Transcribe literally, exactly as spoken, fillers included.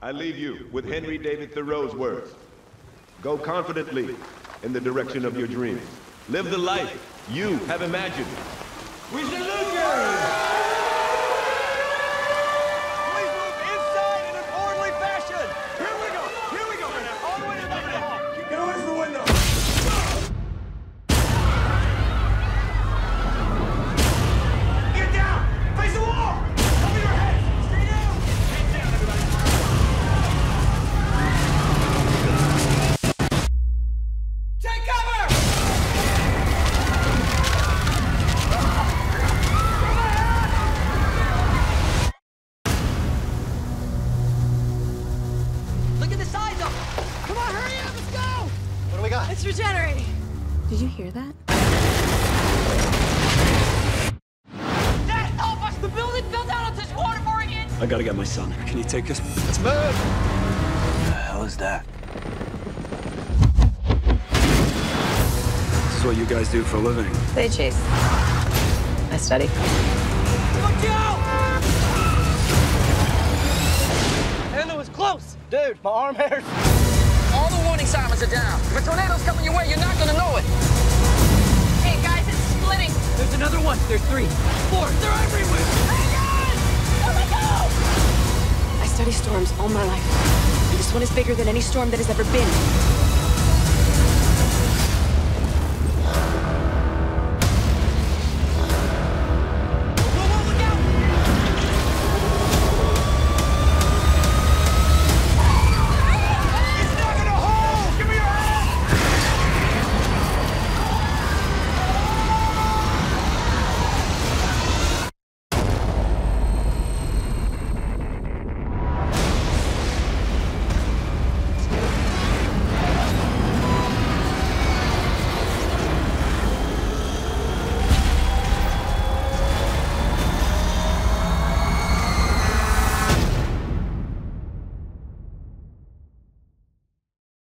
I leave you with Henry David Thoreau's words. Go confidently in the direction of your dreams. Live the life you have imagined. We salute you! Please move inside in an orderly fashion! Here we go! Here we go! All the way to the back! Get away from the window! Get down! Face the wall! Cover your head! Stay down! Get down, everybody! Take cover! Look at the size of it! Come on, hurry up, let's go! What do we got? It's regenerating. Did you hear that? Dad, help us! The building fell down onto this water for again! I gotta get my son. Can you take us? Let's move! What the hell is that? This is what you guys do for a living. They chase. I study. Look out! And it was close! Dude, my arm hurts. All the warning sirens are down. If a tornado's coming your way, you're not gonna know it. Hey guys, it's splitting. There's another one. There's three. Four. They're everywhere! Hang on! Let me go! I study storms all my life. And this one is bigger than any storm that has ever been.